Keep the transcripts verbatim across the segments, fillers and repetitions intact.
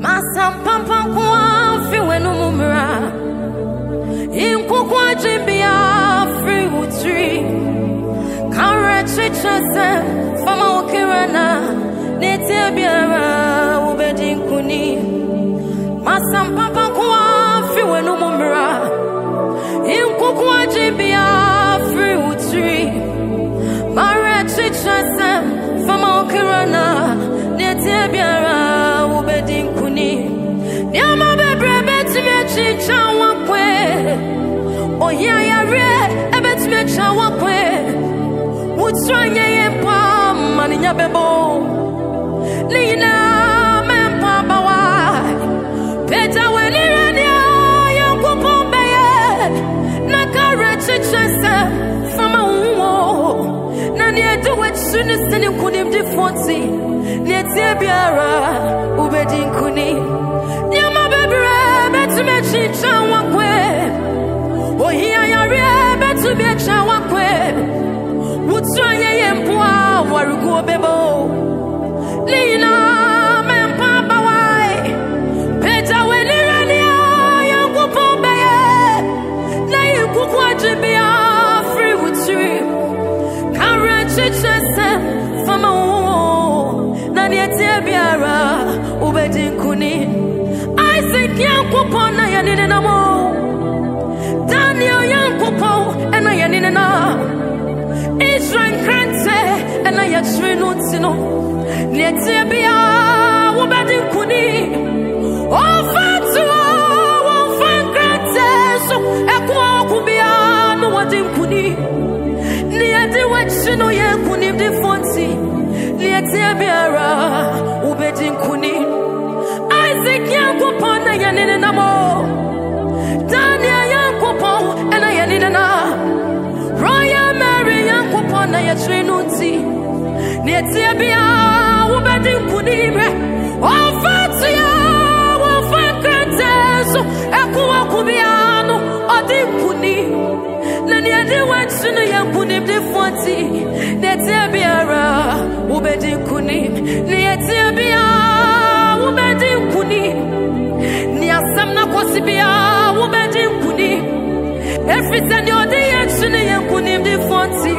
Masam pampa kwa fi wenu mumra. Inku kwa jimbia free utri. Kare chichase fama wakirana. Nete biara ubedi kuni. Masam pampa kwa fi wenu mumra. Inku kwa jimbia free utri. Mare chichase fama wakirana. Nete biara ubedi kuni. Nyama bebre beti mechi chawa kwe. Oya ya re ebeti mecha wakwe. Utranye yempa mani nyabebo. Lina mempa bawa. Peta welirania yonku pombeye. Nakare chichese fama uwo. Nani edu wetsuni sini kunim di fonti. Nietie biara ubedi kuni. Nyama bebre betu mechi chawa kwe. Ohia ya re betu mecha wakwe. Utranye yempua warugo bebo. Lina mempa bawai. Peta wenirania yangu pombeye. Na yangu kwa jibia free utri. Kare chichese fama uo. Na nietie biara ubedi kuni. Isaac yangu pona yanine namo. Daniel yangu po ena yanine na. Israel krente ena yatrinu tino. Nietie bia ubedi kuni. Ofatu ofan krente so ekwa kubia no wadi kuni. Niedi wachino ye kuni di fonti. Nietie biara ubedi kuni. Isaac yangu pona yanine namo. Daniel yangu po ena yanine na. Royal Mary yangu pona yatrinu ti. Nietie bia ubedi kuni bre. Ofatu ya ofan krente so ekwa kubia no odi kuni. Na niedi wachino ye kuni di fonti. Nietie biara ubedi kuni. Nietie bia ubedi kuni. Ni asamna kosibia ubedi kuni. Everything you do yachine ye kuni di fonti.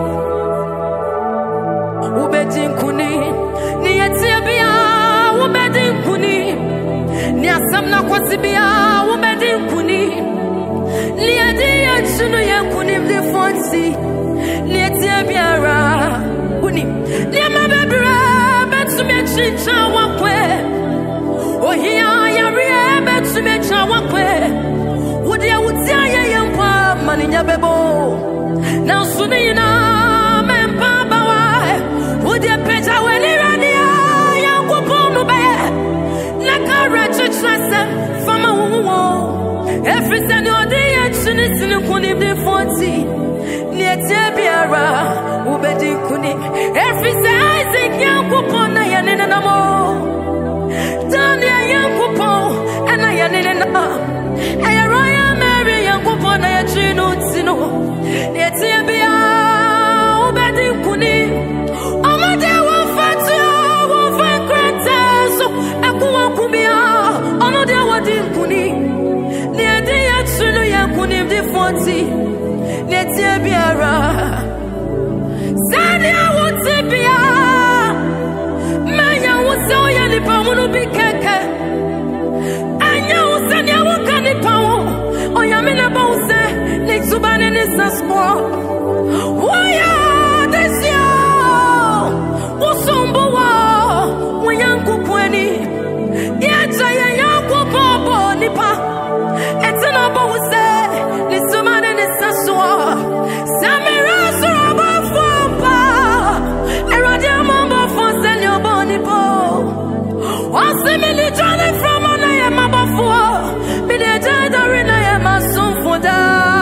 Ubedi kuni. Ni yetie bia ubedi kuni. Ni asamna kosibia ubedi kuni. Ni adi yachine ye kuni di fonti. Ni yetie biara kuni. Ni amabebre betu mechi chawa kwe. Ohia ya rie betu mecha wakwe. Udia utia ye yempa mani nyabebo. Na usuni na mempa bawa. Udia peta welirania yangu ponu be. Nakare chichase fama uwo. Every time you day ya chini sini kuni di fonti. Nietie biara ubedi kuni. Every time Isaac yangu pona ya nene namo. Daniel yangu po ena ya nene na. Eya Royal Mary yangu pona ya chino tino. Nietie bia ubedi kuni. Amade wafatu ya wafan krente so ekuwa kubia. Onode wadi kuni. Niedi ya chino ya kuni di fonti. Nietie biara. Zani ya wuti bia. Menya wuti oya ni pamunu bikeke. Anya wuti ni awuka ni pamu. Oya mina bause. Ni tubane ni saskwa. Waya desya. Usumbu wa. Wanyangu pweni. Yacha ya yangu bobo nipa. Etina bause. Ni tubane ni saskwa. Samira suraba fompa. Eradia mambo fonse ni oboni po. Wasimili jale from ana ya mabafua. Bide jadari na ya masumfuda.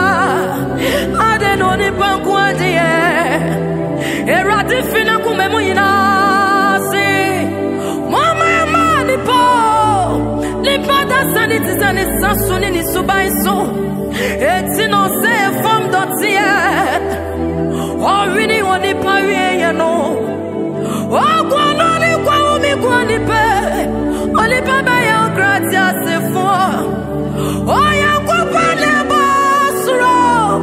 Adeno ni pangu adie. Eradi fina kumemu inasi. Mama ya mani po. Lipada saniti zani sasuni ni subaiso. Eti no se fom dotie. Orini wani pawie ya no. Ogwa noni kwa umi kwa nipe. Oli baba ya gratia for. Oh, ya kupane basro.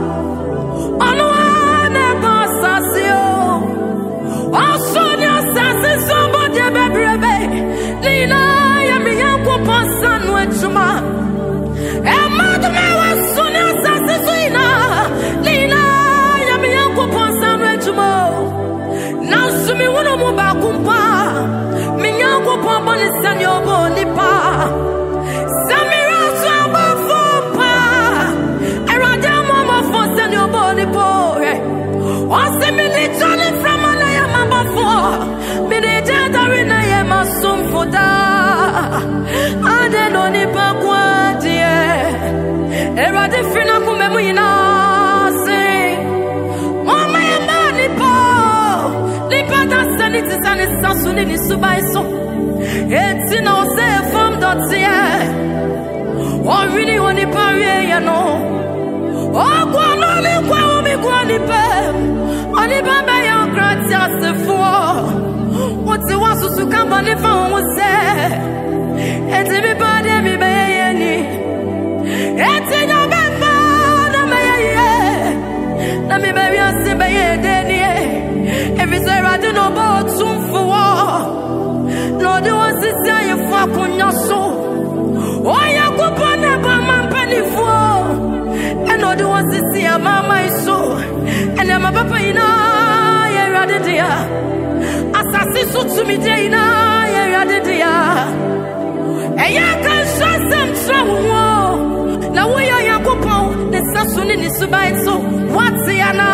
Onwa ne basasio. Osonia sase sombo de bebrebe. Lina ya mi ya kupansan wechuma. Emadu me wasonia sase suina. Lina ya mi ya kupansan wechuma. Now sumi wono mo ba kumpa. Mi ya kupamba ni sanyo bo ni pa. Samira samba fompa. Erade mama fo sanyo bo ni po. Ose mi ni Johnny from Alaya mama fo. Mi ni jadari na ye masum foda. Ade no ni pa kwa die. Erade fina kume muina se. Mama ye mani po. Lipa da saniti sani sasuni ni subaiso. Eti na ose fam dotie. O really oni pari ya no. O kwa no ni kwa umi kwa ni pe. Oni baba ya gratia se fo. Oti wasu sukamba ni fa onse. Eti mi bade mi be ye ni. Eti na bemba na me ye. Na mi be ya se be ye de ni. Every say I do no boat soon for war. Lord, you want to say you fuck on your soul. Oh, you go on never man penny for. And Lord, you want to see a mama is so. And I'm a papa in a year dear. Assassin to me, Jana, year dear. And you can show some trouble. Now, we are young couple, the Sassoon in the Subai. So, what's the Anna?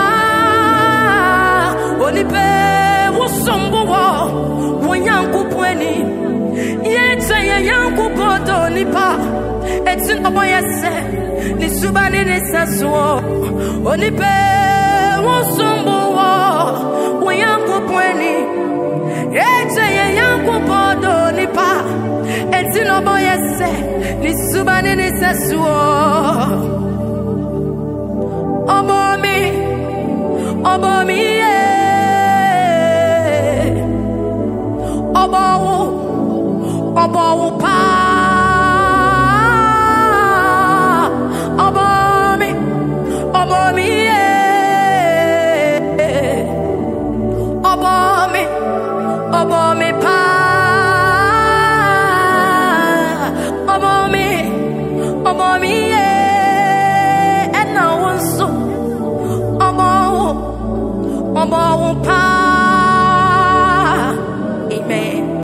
Only pay was some go. When young couple. Yet say young couple don't pa. It's in a boy, say, the Subani is a so. Only pay was some go. When young couple. Yet say young couple don't pa. It's in a boy, say, the Subani is a so. Obo me, obo me, yeah. Obo, obo pa.